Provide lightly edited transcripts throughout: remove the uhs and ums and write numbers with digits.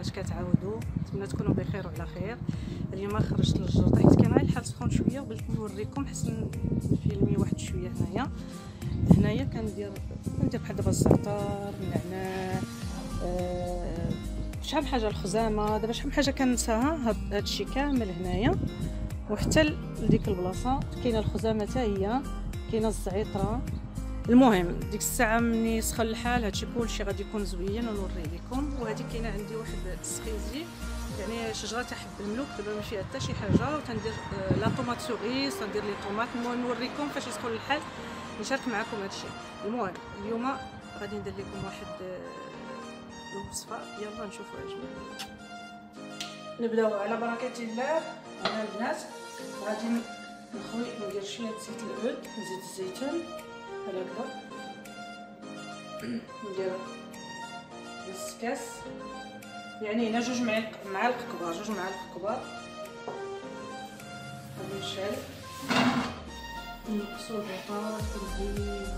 فاش كتعاودوا. نتمنى تكونوا بخير وعلى خير. اليوم خرجت للجرده حيت كان غير الحال سخون شويه وبغيت نوريكم حسن فيلمي واحد شويه. هنايا كندير بحال دابا الزعتر، النعناع، شحال من حاجه، الخزامه. دابا شحال من حاجه كنساها. هادشي كامل هنايا، وحتى لديك البلاصه كاينه الخزامه حتى هي، كاينه الزعتره. المهم ديك الساعه ملي يسخن الحال هادشي كلشي غادي يكون زوين ونوريه لكم. وهذه كاينه عندي واحد السخيزي، يعني شجره تحب الملوك. دابا ما فيها حتى شي حاجه، وتندير لا طوماط سوريس، تندير لي طوماط. المهم نوريكم فاش يسخن الحال نشارك معكم هادشي. المهم اليوم غادي ندير لكم واحد الوصفه، يلا نشوفوا اش. نبداو على بركه الله. انا البنات غادي نخوي ندير شويه زيت العود، زيت الزيتون بحال هكا، ندير نص كاس، يعني هنا 2 معالق كبار، 2 معالق كبار. غادي نشعل نقصو البطاط والزيت.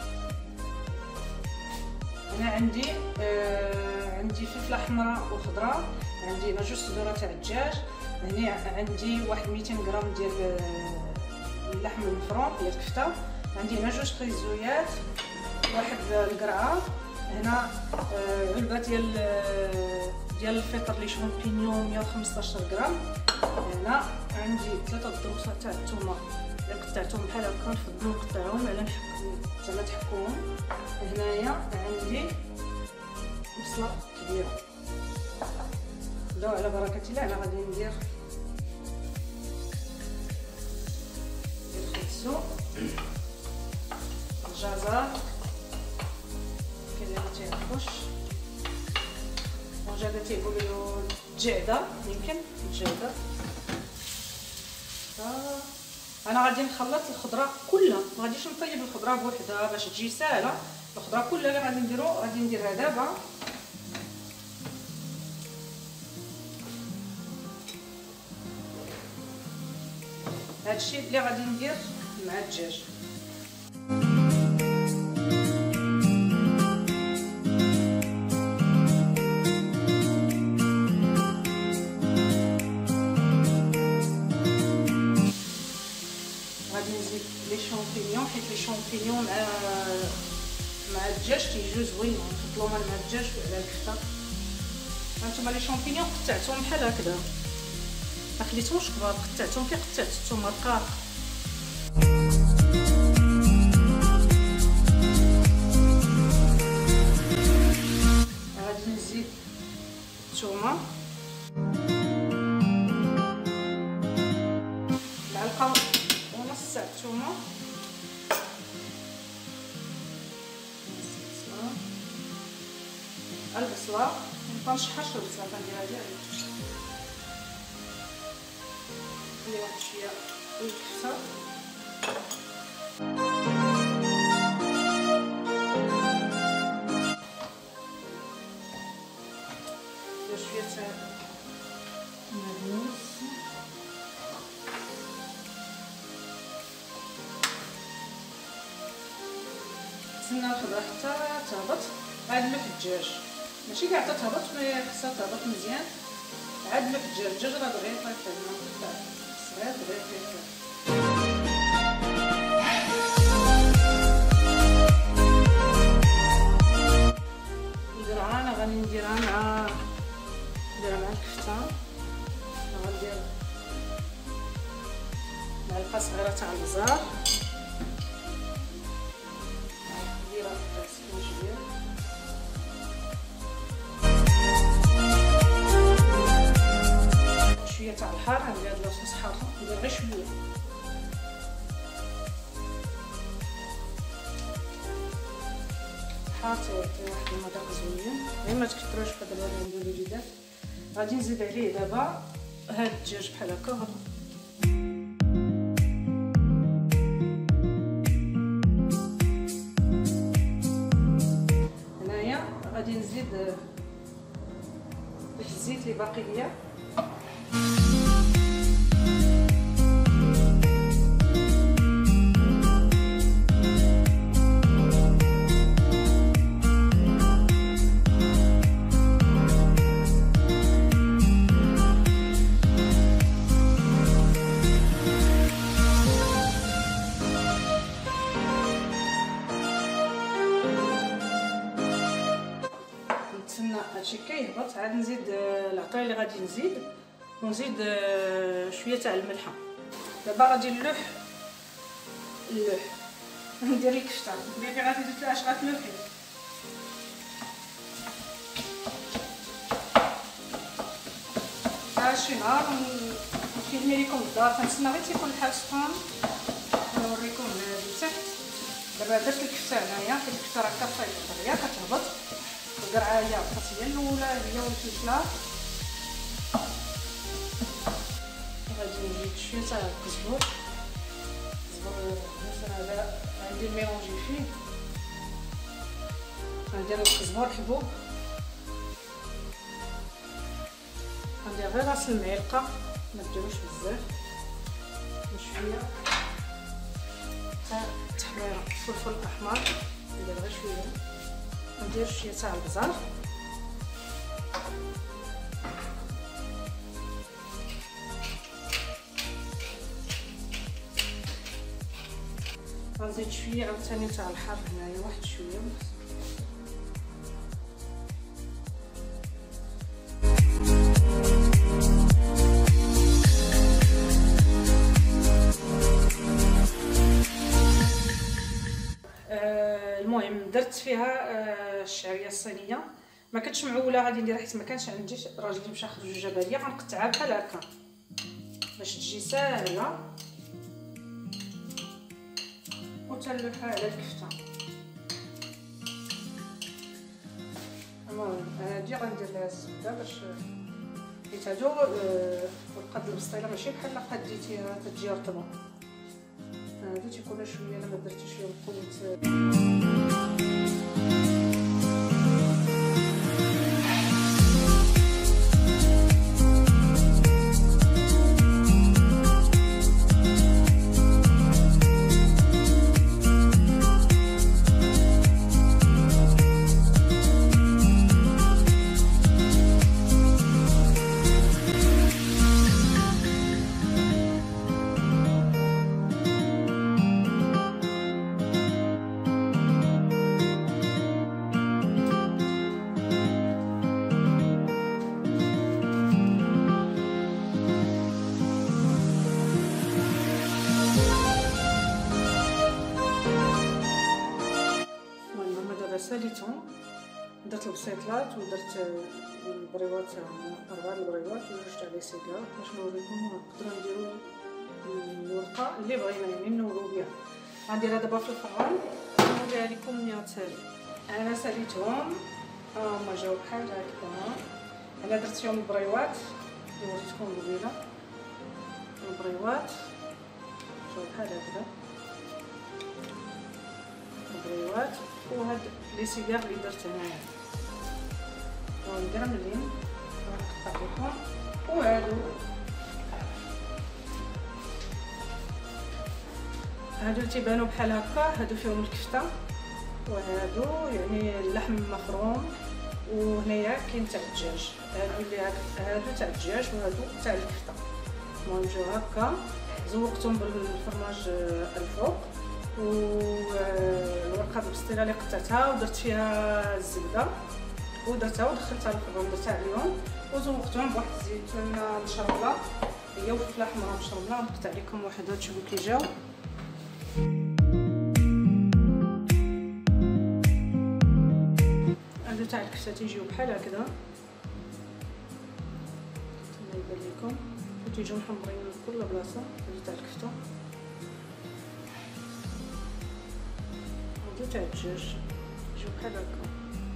انا عندي فلفله حمراء وخضراء، عندي هنا 2 صدور تاع الدجاج، هنا عندي واحد 200 غرام ديال اللحم المفروم ديال الكفته، عندي هنا 2 خيزويات، واحد القرعه، هنا علبه ديال الفطر لي شامبينيون 115 غرام، هنا عندي 3 ضروسه تاع الثومه اللي قطعتهم بحال هكا، نفضلوا نقطعهم على زعما تحكوهم. هنايا عندي بصله كبيره. نبداو على بركه الله. انا غادي ندير الخبزو، الجزر، كاين اللي ما تيعرفوش الجزر تيقولوا الجعده، يمكن الجعده. انا غادي نخلط الخضره كلها، ما غاديش نطيب الخضره بوحدها باش تجي ساهله. الخضره كلها اللي غادي نديرو غادي نديرها دابا. هادشي اللي غادي ندير مع الدجاج. غادي نزيد لي شامبينيون، حيت لي شامبينيون مع الدجاج تيجيو زوينين، نفضلو مع الدجاج على الكفته. هانتوما لي شامبينيون قطعتهم بحال هكذا، ما خليتهمش كبار، قطعتهم كي قطعت الثومه رقاق. غادي نزيد الثومه، معلقه ونص تاع الثومه، البصله ما نشحرش البصله، كنديرها ديالي ندير واحد شويه الكفته، ندير شويه تاع المعدنوس، نتسنى الخضره حتى تهبط. عاد نلوح الدجاج، ماشي كاع حتى تهبط، مي خصها تهبط مزيان. عاد نلوح الدجاج راه دغيا طيب صغير دغيا طيب. القرعه انا غادي نديرها مع الكفته. غندير معلقه صغيره تاع البزار، كبيره تاع السكينجبير، شويه تاع الحار. غندير هاد لاصوص حاره، ندير غير شويه. حار تيعطي واحد المذاق زوين، غير ما تكثروش بحال دابا اللي نديرو الوليدات. غادي نزيد عليه دابا هاد الدجاج بحال هكا. هنايا غادي نزيد الزيت اللي باقي ليا، نزيد العطريه اللي غادي نزيد، ونزيد شويه تاع الملحه. دابا غادي نلوح ندير الكفته. بيبي غادي درت لها اش غتلوحي. شي نهار نفيلمي لكم الدار، كنتسنى غير تيكون الحال سخون نوريكم هادي تحت. دابا درت الكفته هنايا، حيت الكفته راه كتفيض هي كتهبط. القرعه هي بقات هي الاولى هي والفلفله. غادي نزيد شويه تاع الكزبور. مثلا هذا عندي الميلونجي فيه، غندير الكزبور حبوب، غندير غير راس المعلقه، ما ديروش بزاف، وشويه تاع التحميره الفلفل الاحمر، ندير غير شويه، ندير شويه تاع البزار، غنزيد شويه عاوتاني تاع الحار هنايا، واحد شويه المهم درت فيها الشعريه الصينيه، ما كنتش معوله غادي نديرها حيت ما كانش عندي راجلي مشى خرج الجبليه، غنقطعها بحال هكا باش تجي ساهله وتلوحها على الكفته. المهم هادي غندير لها الزبده باش حيت هادو القد البسطيله ماشي بحال قد ديتيها تجي رطبه، هادو تيكونوا شويه الا ما درتيش فيهم قوه. ساليتهم، درت البسيطلات ودرت البريوات، 4 البريوات وجوج تاع لي سيكار باش نوريكم نقدروا نديروا الورقه اللي بغينا يعني نورو بها. غنديرها دابا في الفران ونوريها لكم ملي غتسالي. انا ساليتهم هما جاو بحال هكذا، انا درت فيهم البريوات اللي وريتكم قبيله، البريوات جاو بحال هكذا البريوات، وهاد لي سيجار اللي درت هنايا وندير ملين غنقطع لكم. وهادو تيبانو بحال هكا، هادو فيهم الكفته، وهادو يعني اللحم مفروم، وهنايا كاين تاع الدجاج، هادو تاع الدجاج وهادو تاع الكفته. المهم جاو هكا، زوقتهم بالفرماج الفوق، والورقه البسطيله اللي قطعتها ودرت فيها الزبده ودرتها ودخلتها للفرن، درتها اليوم وزوقتهم بواحد الزيتون مشربله هي وفلفله حمراء مشربله. نقطع لكم وحده تشوفوا كي جاو. هادو تاع الكفته تيجيو بحال هكذا، كما يبان لكم تيجيو محمرين من كل بلاصه. هادو تاع الكفته، تاع الدجاج يجيو بحال هكا.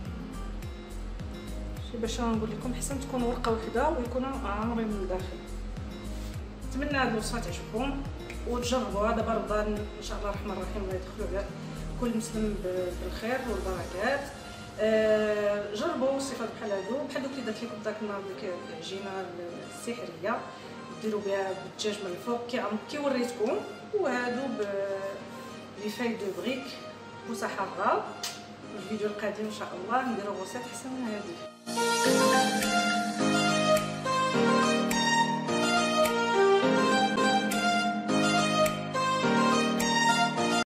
شي باش نقول لكم حسن تكون ورقه وحده ويكونوا عامرين من الداخل. نتمنى هاد الوصفه تعجبكم وتجربوها. دابا رمضان ان شاء الله الرحمن الرحيم الله يدخلوا على كل مسلم بالخير والبركات. جربوا وصفات بحال هادو، بحال دوك اللي درت لكم داك النهار ديك العجينه السحريه، ديروا بها بالدجاج من الفوق كي وريتكم، وهادو لي فاي دو بريك بوسه حاره. الفيديو القادم ان شاء الله نديرو غوصات احسن من هذه.